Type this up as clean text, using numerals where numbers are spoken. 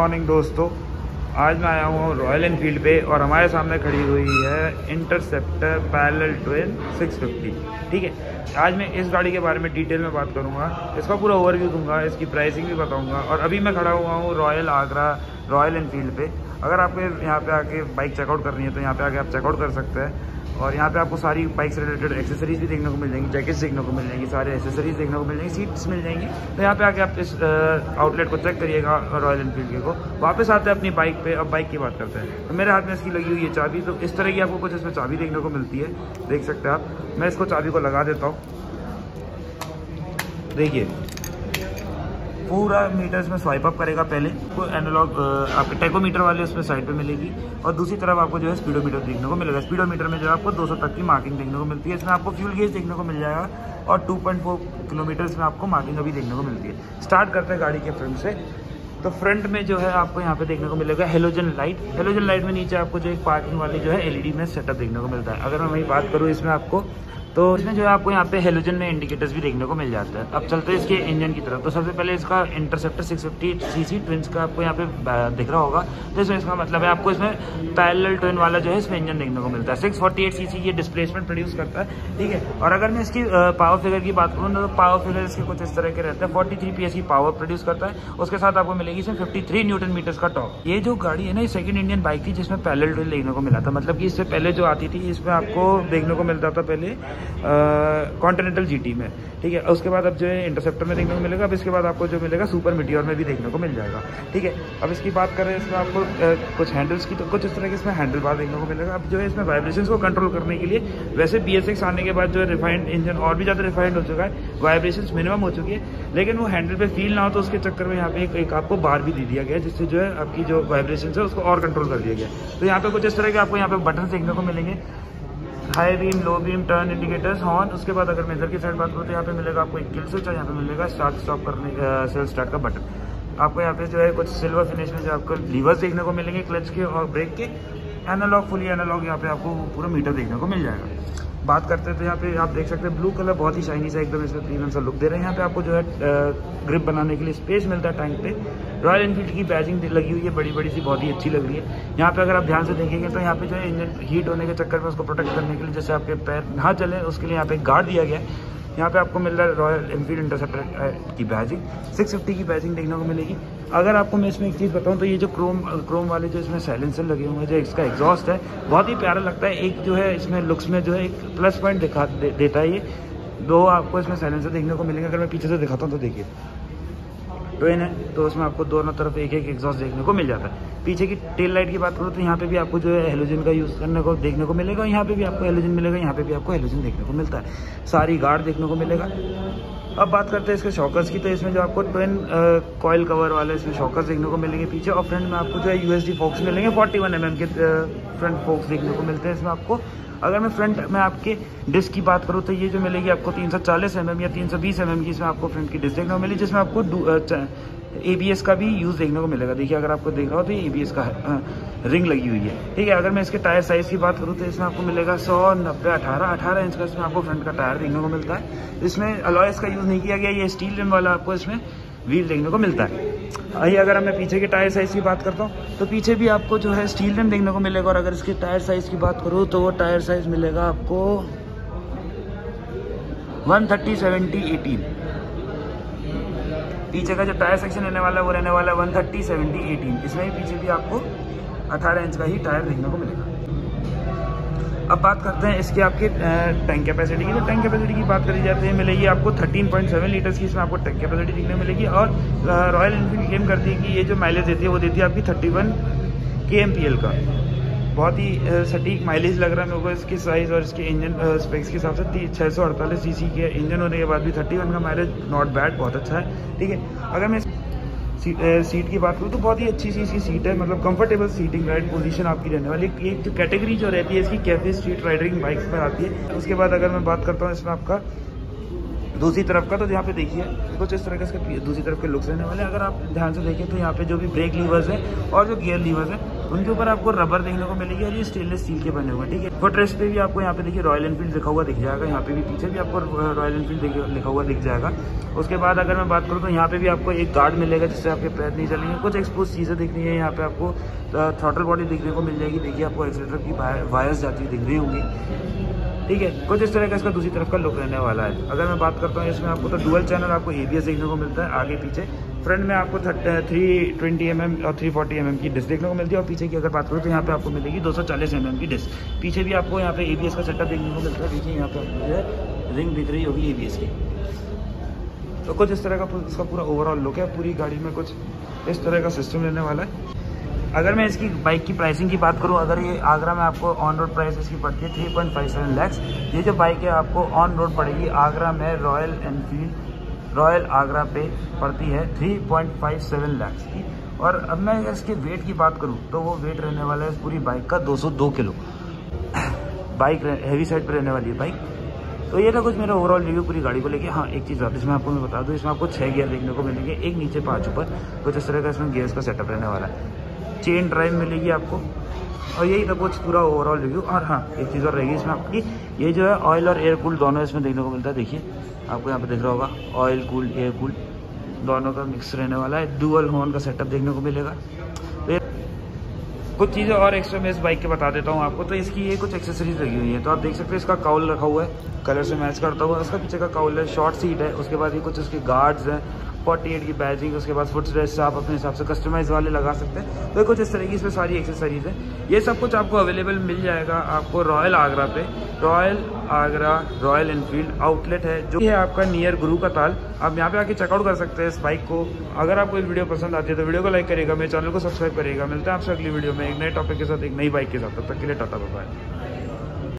Morning दोस्तों, आज मैं आया हूँ रॉयल एनफील्ड पे और हमारे सामने खड़ी हुई है इंटरसेप्टर पैरेलल ट्विन 650। ठीक है, आज मैं इस गाड़ी के बारे में डिटेल में बात करूँगा, इसका पूरा ओवरव्यू दूंगा, इसकी प्राइसिंग भी बताऊँगा। और अभी मैं खड़ा हुआ हूँ रॉयल आगरा रॉयल एनफील्ड पे। अगर आपको यहाँ पे आके बाइक चेकआउट करनी है तो यहाँ पे आके आप चेकआउट कर सकते हैं। और यहाँ पे आपको सारी बाइक से रिलेटेड एक्सेसरीज भी देखने को मिल जाएंगी, जैकेट्स देखने को मिल जाएंगी, सारे एक्सेसरीज देखने को मिल जाएंगी, सीट्स मिल जाएंगी। तो यहाँ पे आके आप इस आउटलेट को चेक करिएगा रॉयल एनफील्ड के को। वापस आते हैं अपनी बाइक पे। अब बाइक की बात करते हैं तो मेरे हाथ में इसकी लगी हुई है चाबी। तो इस तरह की आपको कुछ इसमें चाबी देखने को मिलती है, देख सकते हैं आप। मैं इसको चाबी को लगा देता हूँ। देखिए पूरा मीटर इसमें स्वाइप अप करेगा। पहले को एनालॉग आपके टैकोमीटर वाले उसमें साइड पे मिलेगी और दूसरी तरफ आपको जो है स्पीडोमीटर देखने को मिलेगा। स्पीडोमीटर में जो है आपको 200 तक की मार्किंग देखने को मिलती है। इसमें आपको फ्यूल गेज देखने को मिल जाएगा और 2.4 किलोमीटर इसमें आपको मार्किंग अभी देखने को मिलती है। स्टार्ट करते हैं गाड़ी के फ्रंट से। तो फ्रंट में जो है आपको यहाँ पे देखने को मिलेगा हेलोजन लाइट। हेलोजन लाइट में नीचे आपको जो एक पार्किंग वाली जो है एलईडी में सेटअप देखने को मिलता है। अगर मैं वही बात करूँ इसमें आपको, तो इसमें जो है आपको यहाँ पे हेलोजन में इंडिकेटर्स भी देखने को मिल जाता है। अब चलते हैं इसके इंजन की तरफ। तो सबसे पहले इसका इंटरसेप्टर 650 सीसी ट्विंस का आपको यहाँ पे दिख रहा होगा। तो इसमें इसका मतलब है आपको इसमें पैरेलल ट्विन वाला जो है इसमें इंजन देखने को मिलता है। 648 सीसी ये डिस्प्लेसमेंट प्रोड्यूस करता है। ठीक है, और अगर मैं इसकी पावर फिगर की बात करूँ तो पावर फिगर इसके कुछ इस तरह के रहते हैं। 43 PS की पावर प्रोड्यूस करता है। उसके साथ आपको मिलेगी इसमें 53 न्यूटन मीटर्स का टॉर्क। ये जो गाड़ी है ना, ये सेकंड इंडियन बाइक थी जिसमें पैरेलल ट्विन देखने को मिला था। मतलब कि इससे पहले जो आती थी इसमें आपको देखने को मिलता था पहले कॉन्टिनेंटल जीटी में। ठीक है, उसके बाद अब जो है इंटरसेप्टर में देखने को मिलेगा। अब इसके बाद आपको जो मिलेगा सुपर मीटियोर में भी देखने को मिल जाएगा। ठीक है, अब इसकी बात करें इसमें आपको कुछ हैंडल्स की, तो कुछ इस तरह के इसमें हैंडल बार देखने को मिलेगा। अब जो है इसमें वाइब्रेशंस को कंट्रोल करने के लिए, वैसे BS6 आने के बाद जो है रिफाइंड इंजन और भी ज़्यादा रिफाइंड हो चुका है, वाइब्रेशंस मिनिमम हो चुकी है, लेकिन वो हैंडल पे फील ना हो तो उसके चक्कर में यहाँ पे एक आपको बार भी दे दिया गया है, जिससे जो है आपकी जो वाइब्रेशंस है उसको और कंट्रोल कर दिया गया। तो यहाँ पे कुछ इस तरह के आपको यहाँ पे बटन देखने को मिलेंगे, high beam, low beam, turn indicators, horn. उसके बाद अगर मैं इधर की साइड बात करूँ तो यहाँ पे मिलेगा आपको एक किल स्विच और यहाँ पे मिलेगा स्टार्ट स्टॉप करने सेल्फ स्टार्ट का बटन। आपको यहाँ पे जो है कुछ सिल्वर फिनिश में जो आपको लीवर्स देखने को मिलेंगे, क्लच के और ब्रेक के। एनालॉग, फुली एनालॉग यहाँ पे आपको पूरा मीटर देखने को मिल जाएगा। बात करते हैं तो यहाँ पे आप देख सकते हैं ब्लू कलर बहुत ही शाइनी सा एकदम इसमें प्रीमियम सा लुक दे रहे हैं। यहाँ पे आपको जो है ग्रिप बनाने के लिए स्पेस मिलता है टैंक पे। रॉयल एनफील्ड की बैजिंग लगी हुई है, बड़ी बड़ी सी, बहुत ही अच्छी लग रही है। यहाँ पे अगर आप ध्यान से देखेंगे तो यहाँ पे जो है इंजन हीट होने के चक्कर में उसको प्रोटेक्ट करने के लिए, जैसे आपके पैर ना चले उसके लिए यहाँ पे गार्ड दिया गया है। यहाँ पे आपको मिल रहा है रॉयल एनफील्ड इंटरसेप्टर की बैजिंग, 650 की बैजिंग देखने को मिलेगी। अगर आपको मैं इसमें एक चीज़ बताऊँ तो ये जो क्रोम वाले जो इसमें साइलेंसर लगे हुए हैं, जो इसका एग्जॉस्ट है बहुत ही प्यारा लगता है। एक जो है इसमें लुक्स में जो है एक प्लस पॉइंट देता है। ये दो आपको इसमें साइलेंसर देखने को मिलेंगे। अगर मैं पीछे से दिखाता हूँ तो देखिए ट्रेन है, तो उसमें आपको दोनों तरफ एक एक एग्जॉस्ट देखने को मिल जाता है। पीछे की टेल लाइट की बात करूँ तो यहाँ पे भी आपको जो है हेलोजन का यूज़ करने को देखने को मिलेगा। यहाँ पे भी आपको हेलोजन मिलेगा, यहाँ पे भी आपको हेलोजन देखने को मिलता है। सारी गार्ड देखने को मिलेगा। अब बात करते हैं इसके शॉकर्स की। तो इसमें जो आपको ट्विन कॉइल कवर वाले इसमें शॉकर्स देखने को मिलेंगे पीछे, और फ्रंट में आपको जो है USD फोक्स मिलेंगे। 41 mm के फ्रंट फोक्स देखने को मिलते हैं इसमें आपको। अगर मैं फ्रंट में आपके डिस्क की बात करूँ तो ये जो मिलेगी आपको 340 mm या 320 mm की इसमें आपको फ्रंट की डिस्क देखने को मिली, जिसमें आपको ABS का भी यूज़ देखने को मिलेगा। देखिए अगर आपको देख रहा हो तो ये ABS का रिंग लगी हुई है। ठीक है, अगर मैं इसके टायर साइज़ की बात करूँ तो इसमें आपको मिलेगा 100, 90, 18 इंच का इसमें आपको फ्रंट का टायर देखने को मिलता है। इसमें अलॉयस का यूज़ नहीं किया गया, ये स्टील रिम वाला आपको इसमें व्हील देखने को मिलता है। आइए अगर मैं पीछे के टायर साइज़ की बात करता हूँ तो पीछे भी आपको जो है स्टील रिम देखने को मिलेगा। और अगर इसके टायर साइज़ की बात करूँ तो वो टायर साइज़ मिलेगा आपको 130/70/18। पीछे का जो टायर सेक्शन रहने वाला है वो रहने वाला है 130/70/18। इसमें भी पीछे भी आपको 18 इंच का ही टायर देखने को मिलेगा। अब बात करते हैं इसके आपके टैंक कैपेसिटी की। तो टैंक कैपेसिटी की बात करी जाती है, मिलेगी आपको 13.7 लीटर्स की इसमें आपको टैंक कैपेसिटी देखने मिलेगी। और रॉयल एनफील्ड क्लेम करती है कि ये जो माइलेज देती है वो देती है आपकी 31 kmpl का। बहुत ही सटीक माइलेज लग रहा है मेरे को इसकी साइज़ और इसके इंजन स्पेक्स के हिसाब से। 648 सीसी के इंजन होने के बाद भी 31 का माइलेज नॉट बैड, बहुत अच्छा है। ठीक है, अगर मैं सीट की बात करूँ तो बहुत ही अच्छी सी इसकी सीट है, मतलब कंफर्टेबल सीटिंग राइट पोजीशन आपकी रहने वाली। एक जो कैटेगरी जो रहती है इसकी कैफे स्ट्रीट राइडरिंग बाइक्स पर आती है। उसके बाद अगर मैं बात करता हूँ इसमें आपका दूसरी तरफ का, तो यहाँ पे देखिए कुछ इस तरह का इसके दूसरी तरफ के लुक्स रहने वाले हैं। अगर आप ध्यान से देखें तो यहाँ पे जो भी ब्रेक लीवर्स हैं और जो गियर लीवर्स हैं उनके ऊपर आपको रबर देखने को मिलेगी और ये स्टेनलेस स्टील के बने हुए हैं, ठीक है। फुटरेस्ट पे भी आपको यहाँ पे देखिए रॉयल एनफील्ड लिखा हुआ दिख जाएगा, यहाँ पे भी पीछे भी आपको रॉयल एनफील्ड लिखा हुआ दिख जाएगा। उसके बाद अगर मैं बात करूँ तो यहाँ पे भी आपको एक गार्ड मिलेगा जिससे आपके पैर नहीं चलेंगे। कुछ एक्सपोज चीज़ें दिखनी है, यहाँ पे आपको थ्रॉटल बॉडी देखने को मिल जाएगी। देखिए आपको एक्सीलरेटर की वायर्स जाती हुई दिख रही होंगी, ठीक है। कुछ इस तरह का इसका दूसरी तरफ का लुक रहने वाला है। अगर मैं बात करता हूँ इसमें आपको तो डुअल चैनल आपको ABS देखने को मिलता है आगे पीछे। फ्रंट में आपको 320 mm और 340 mm की डिस्क देखने को मिलती है और पीछे की अगर बात करूँ तो यहाँ पे आपको मिलेगी 240 mm की डिस्क। पीछे भी आपको यहाँ पे ABS का सेटअप देखने को मिलता है। पीछे यहाँ पे आपको जो है रिंग दिख रही होगी ABS की। तो कुछ इस तरह का इसका पूरा ओवरऑल लुक है। पूरी गाड़ी में कुछ इस तरह का सिस्टम रहने वाला है। अगर मैं इसकी बाइक की प्राइसिंग की बात करूं, अगर ये आगरा में आपको ऑन रोड प्राइस इसकी पड़ती है 3.57 लाख। ये जो बाइक है आपको ऑन रोड पड़ेगी आगरा में रॉयल एनफील्ड रॉयल आगरा पे पड़ती है 3.57 लाख की। और अब मैं इसके वेट की बात करूं तो वो वेट रहने वाला है पूरी बाइक का 202 किलो। बाइक हैवी साइड पर रहने वाली है बाइक। तो ये था कुछ मेरा ओवरऑल रिव्यू पूरी गाड़ी को लेके। हाँ, एक चीज़ और इसमें आपको मैं बता दूँ, इसमें आपको 6 गियर देखने को मिलेंगे, एक नीचे 5 ऊपर। कुछ इस तरह का इसमें गियर्स का सेटअप रहने वाला है। चेन ड्राइव मिलेगी आपको। और यही था कुछ पूरा ओवरऑल रिव्यू। और हाँ, एक चीज़ और रहेगी इसमें आपकी, ये जो है ऑयल और एयर कूल दोनों इसमें देखने को मिलता है। देखिए आपको यहाँ पे दिख रहा होगा ऑयल कूल एयर कूल दोनों का मिक्स रहने वाला है। डुअल हॉर्न का सेटअप देखने को मिलेगा। तो कुछ चीज़ें और एक्स्ट्रा मैं इस बाइक के बता देता हूँ आपको। तो इसकी ये कुछ एक्सेसरीज लगी हुई है। तो आप देख सकते हैं इसका काउल रखा हुआ है कलर से मैच करता हुआ। उसका पीछे का काउल है, शॉर्ट सीट है। उसके बाद ये कुछ उसके गार्ड्स हैं, 48 की बैजिंग। उसके बाद फुट रेस्ट आप अपने हिसाब से कस्टमाइज वाले लगा सकते हैं। तो कुछ इस तरह की इसमें सारी एक्सेसरीज है। ये सब कुछ आपको अवेलेबल मिल जाएगा आपको रॉयल आगरा पे। Royal Agra Royal Enfield outlet है जो है आपका नियर गुरु का ताल। आप यहाँ पे आके चेकआउट कर सकते हैं इस बाइक को। अगर आपको इस वीडियो पसंद आती है तो वीडियो को लाइक करेगा, मेरे चैनल को सब्सक्राइब करेगा। मिलते हैं आपसे अगली वीडियो में एक नए टॉपिक के साथ, एक नई बाइक के साथ। तब तक के लिए टाटा बाय बाय।